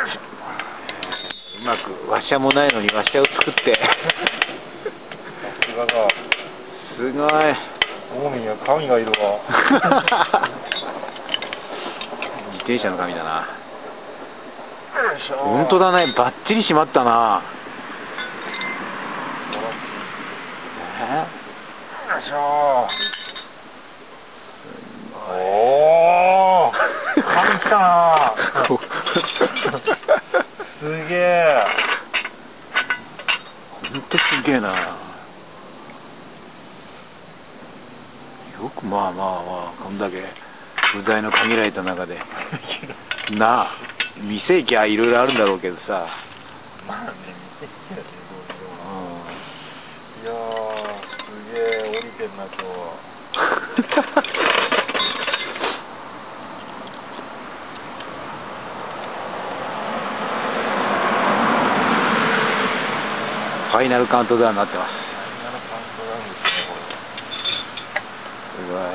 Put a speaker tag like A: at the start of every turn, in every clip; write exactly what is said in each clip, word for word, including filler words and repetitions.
A: うまくワッシャーもないのにワッシャーを作ってすごい。
B: オウミには神がいるわ。
A: 自転車の神だな。本当だね、バッチリ閉まったな。え
B: よいしょ。おお、神来たな。すげえ。
A: ほんとすげえな。よくまあまあまあこんだけ部材の限られた中でなあ、店行きゃいろいろあるんだろうけどさ。
B: まあね、見てきてるね、どういうの。いやー、すげえ降りてんな、今日は。
A: ファイナルカウントダウンになってます。
B: ファイナルカウントダウンですね、これ。
A: すごい。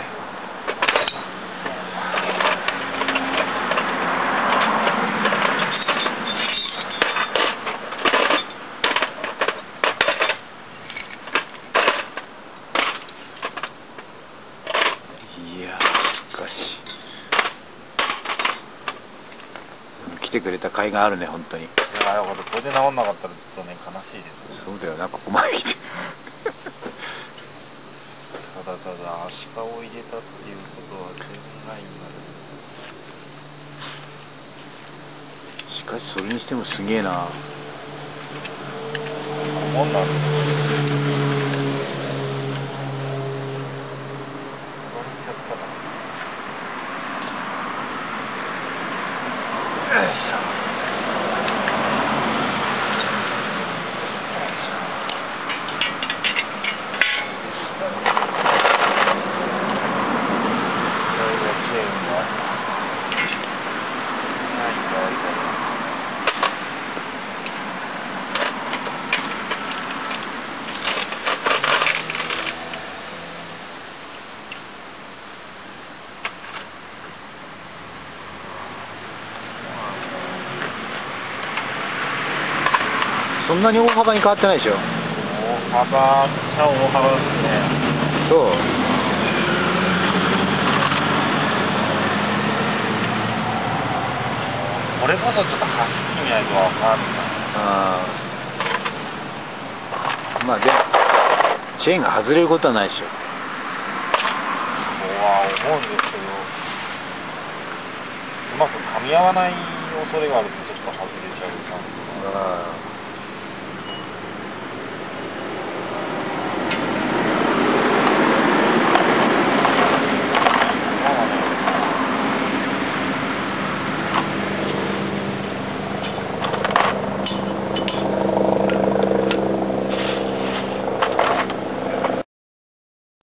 A: いやしかし来てくれた甲斐があるね、本当に。
B: いやー、よかった。これで治んなかったらちょっとね、悲しいですね。
A: そうだよな、ここまで来て
B: ただただアシカを入れたっていうことは全然ないんだけど。
A: しかしそれにしてもすげえな。
B: こんなんですよ。乗っちゃったな。よいしょ。
A: そんなに大幅に変わってないでしょ。
B: 大幅っちゃ大幅ですね。
A: そう。
B: これこそちょっと走ってみないとわかんない。
A: ああ、まあでもチェーンが外れることはないでしょ。
B: とは思うんですけど、うまく噛み合わない恐れがあるとちょっと外れちゃう感じが。